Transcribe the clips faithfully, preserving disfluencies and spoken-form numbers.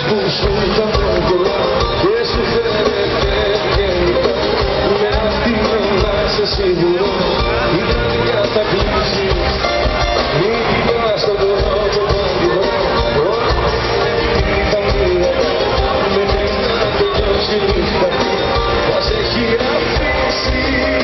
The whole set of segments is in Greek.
που σου είχα πολλά και σου φαίνεται και είπα με αυτή να είσαι σίγουρο ήταν οι κατακλήσεις μην κοιτάς στον δρόμο παντιό ήταν μία με ένα τελειώσει νύχτα θα σε έχει αφήσει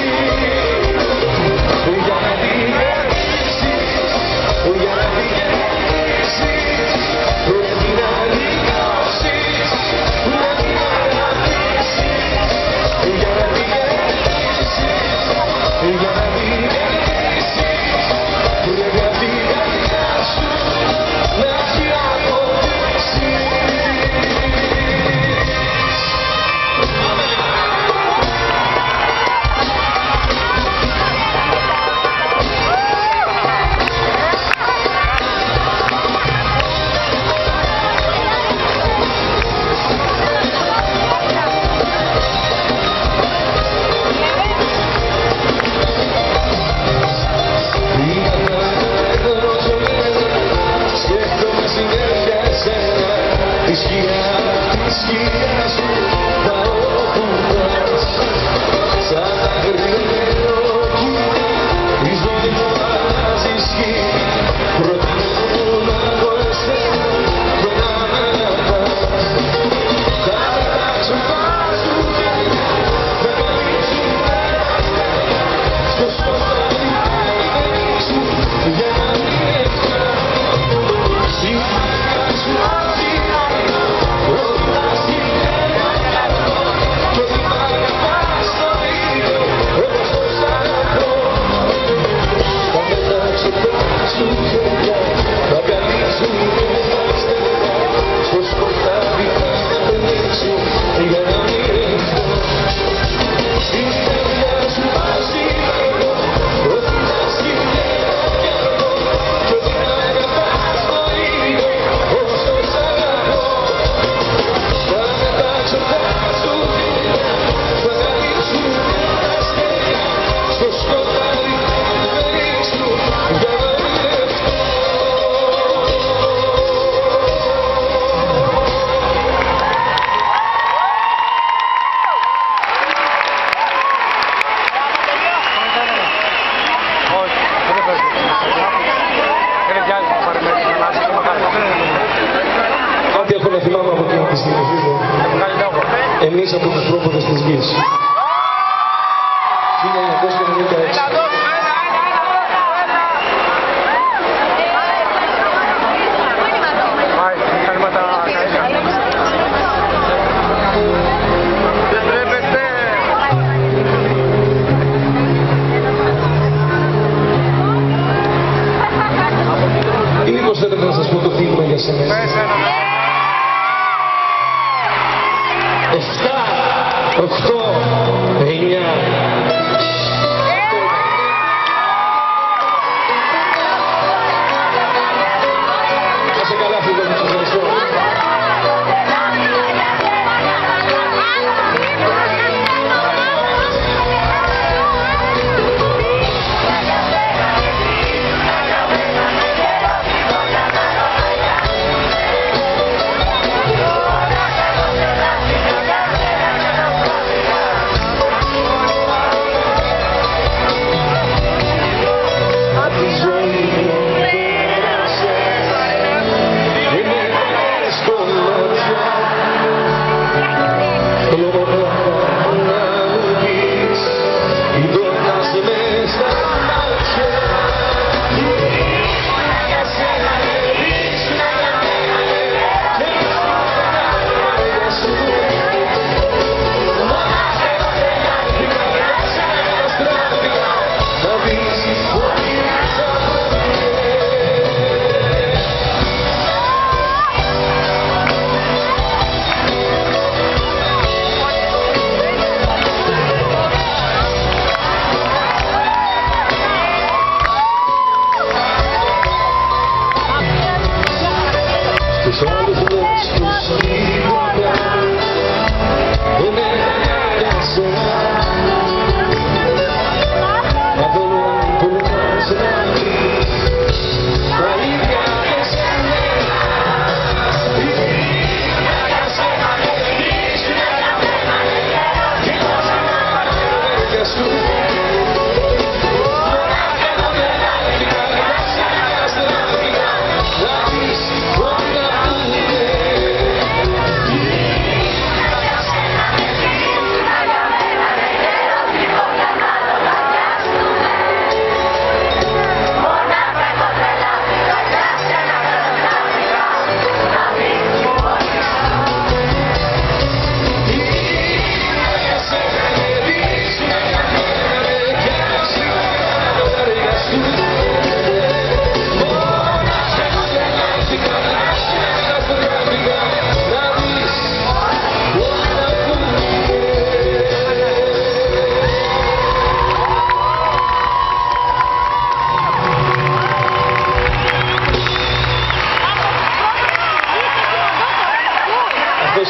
για να διαλύσεις για να διαλύσεις πρέπει να λιγώσεις πρέπει να αγαπήσεις για να διαλύσεις για να διαλύσεις πρέπει απ' τη καρδιά σου να έχει αποδείξεις. Τη σκιά, τη σκιά σου θα okupas σαν αγριμένο κύμα η ζωή μου αλλάζει σχήμα προτιμώ από εσένα και να με αγαπάς θα πετάξω πάσου θα καλύψω στο σκοτάδι σου για να μην ευχαριστώ η μάτια σου Κάτι έχω να θυμάμαι από εκείνη τη στιγμή. Εμείς από τους πρόποδες της γης. χίλια εννιακόσια ενενήντα έξι. Ή μήπως θέλετε να σας πω το θύμα για σένα. Εφτά, οκτώ, εννιά. Να σε καλά φίλε μου, σας ευχαριστώ.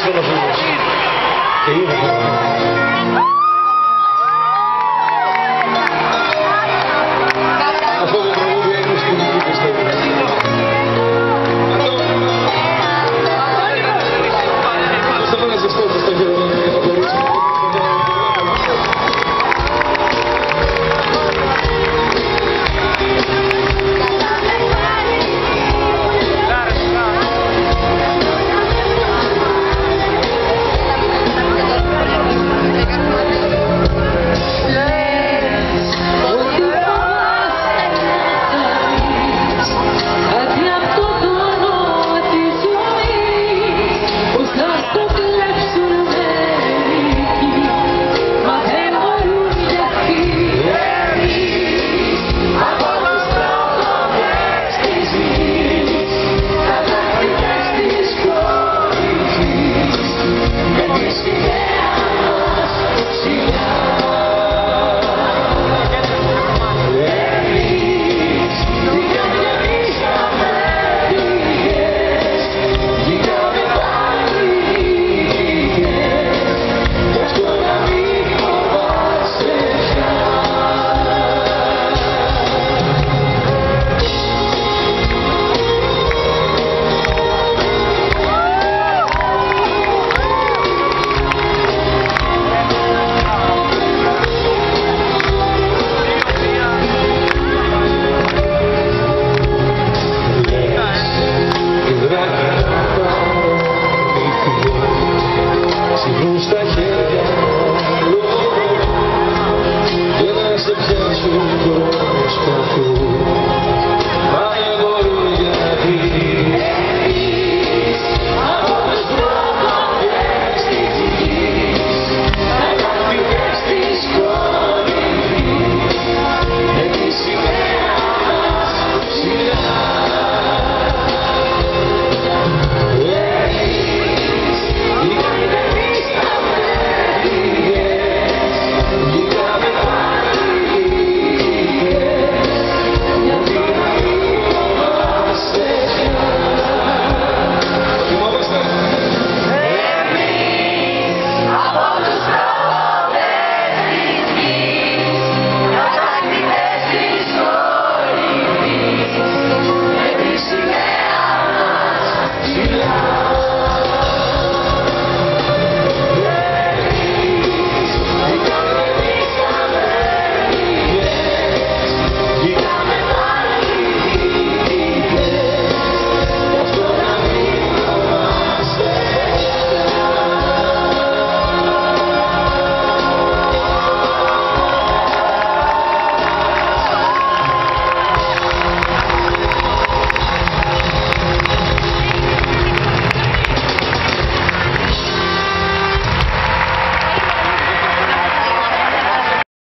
Χριστός και είδα